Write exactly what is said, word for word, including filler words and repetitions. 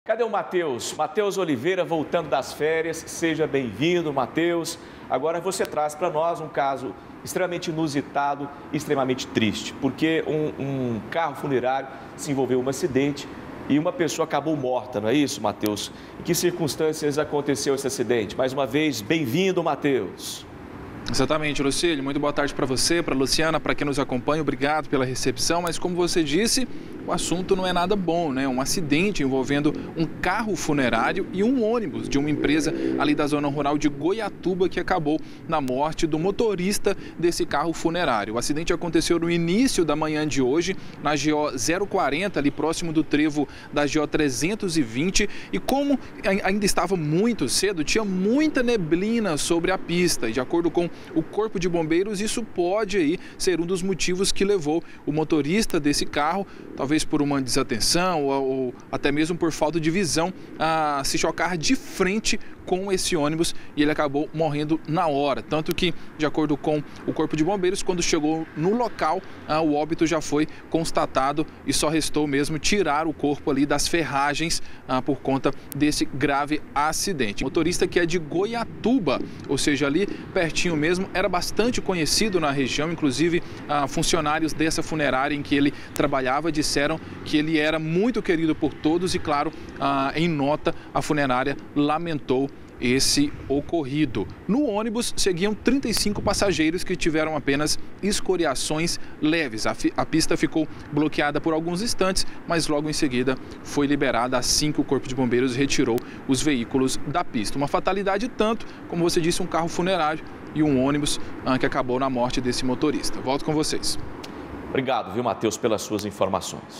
Cadê o Matheus? Matheus Oliveira voltando das férias. Seja bem-vindo, Matheus. Agora você traz para nós um caso extremamente inusitado e extremamente triste, porque um, um carro funerário se envolveu em um acidente e uma pessoa acabou morta, não é isso, Matheus? Em que circunstâncias aconteceu esse acidente? Mais uma vez, bem-vindo, Matheus. Exatamente, Lucílio. Muito boa tarde para você, para a Luciana, para quem nos acompanha. Obrigado pela recepção. Mas como você disse, o assunto não é nada bom, né? Um acidente envolvendo um carro funerário e um ônibus de uma empresa ali da zona rural de Goiatuba que acabou na morte do motorista desse carro funerário. O acidente aconteceu no início da manhã de hoje, na G O zero quarenta, ali próximo do trevo da G O trezentos e vinte. E como ainda estava muito cedo, tinha muita neblina sobre a pista. E de acordo com o Corpo de Bombeiros, isso pode aí ser um dos motivos que levou o motorista desse carro, talvez por uma desatenção ou, ou até mesmo por falta de visão, a se chocar de frente com esse ônibus e ele acabou morrendo na hora. Tanto que, de acordo com o Corpo de Bombeiros, quando chegou no local, ah, o óbito já foi constatado e só restou mesmo tirar o corpo ali das ferragens ah, por conta desse grave acidente. O motorista, que é de Goiatuba, ou seja, ali pertinho mesmo, era bastante conhecido na região, inclusive ah, funcionários dessa funerária em que ele trabalhava disseram que ele era muito querido por todos e, claro, ah, em nota, a funerária lamentou esse ocorrido. No ônibus seguiam trinta e cinco passageiros que tiveram apenas escoriações leves. A, a pista ficou bloqueada por alguns instantes, mas logo em seguida foi liberada assim que o Corpo de Bombeiros retirou os veículos da pista. Uma fatalidade tanto, como você disse, um carro funerário e um ônibus ah, que acabou na morte desse motorista. Volto com vocês. Obrigado, viu, Matheus, pelas suas informações.